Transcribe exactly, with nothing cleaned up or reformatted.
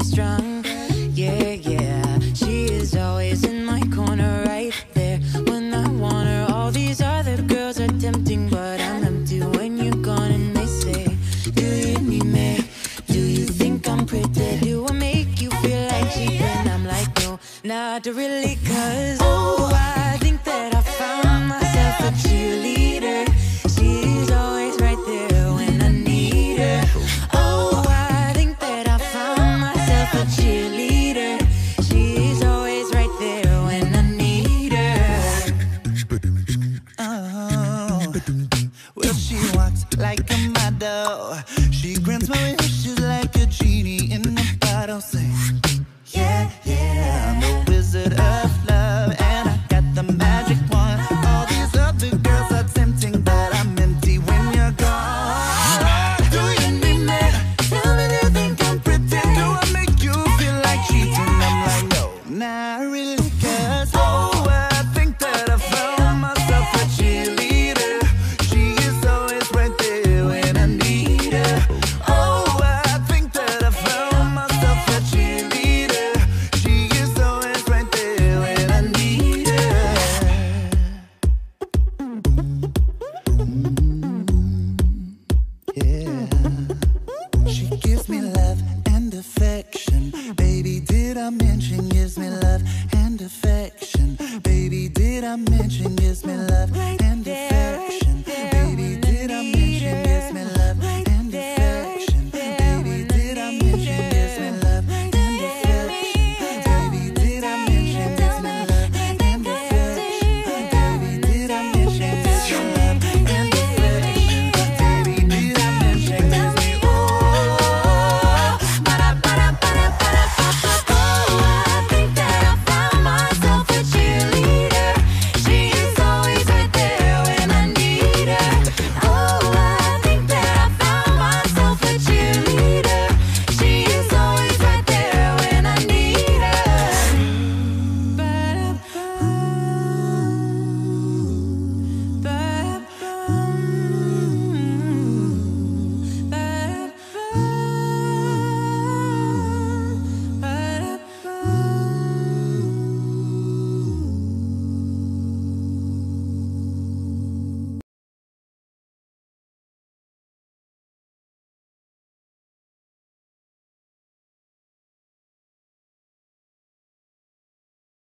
strong. Yeah, yeah, she is always in my corner, right there when I want her. All these other girls are tempting, but I'm empty when you're gone. And they say, do you need me? Do you think I'm pretty? Do I make you feel like cheap? And I'm like, no, not really, cause oh, I think that I found myself a cheerleader. She's always right there when I need her. Oh, I think that I found myself a cheerleader. She's always right there when I need her. Oh, well, she walks like a model. She grants my wishes like a genie in a bottle. Say, yeah, yeah, I know